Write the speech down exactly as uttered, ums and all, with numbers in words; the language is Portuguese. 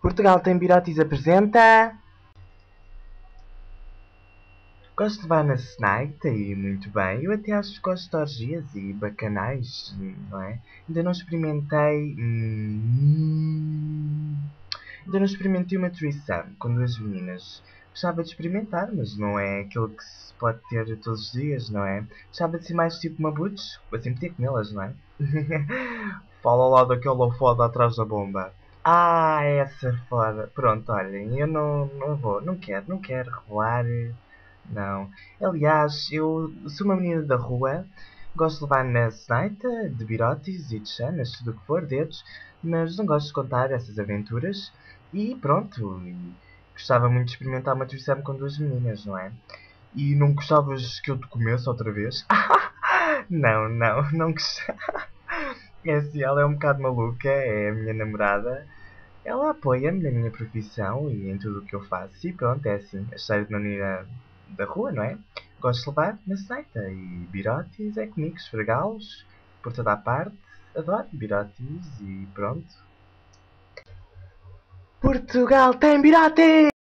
Portugal tem Birotis apresenta. Gosto de levar na Snaita e muito bem. Eu até acho que gosto de orgias e bacanais, não é? Ainda não experimentei. Hum, ainda não experimentei uma threesome com duas meninas. Gostava de experimentar, mas não é aquilo que se pode ter todos os dias, não é? Gostava de ser mais tipo uma butch, assim meter com elas, não é? Fala lá daquela foda atrás da bomba. Ah, essa foda. Pronto, olhem, eu não, não vou, não quero, não quero revelar. Não. Aliás, eu sou uma menina da rua, gosto de levar na seita, de birotes e de chanas, tudo o que for, dedos, mas não gosto de contar essas aventuras. E pronto, e gostava muito de experimentar uma threesome com duas meninas, não é? E não gostavas que eu te comesse outra vez? Não, não, não gostava. É assim, ela é um bocado maluca, é a minha namorada. Ela apoia-me na minha profissão e em tudo o que eu faço. E pronto, é assim, a história de uma menina da rua, não é? Gosto de levar na seita. E birotes é comigo, esfregá-los por toda a parte. Adoro birotes e pronto. Portugal tem birotes!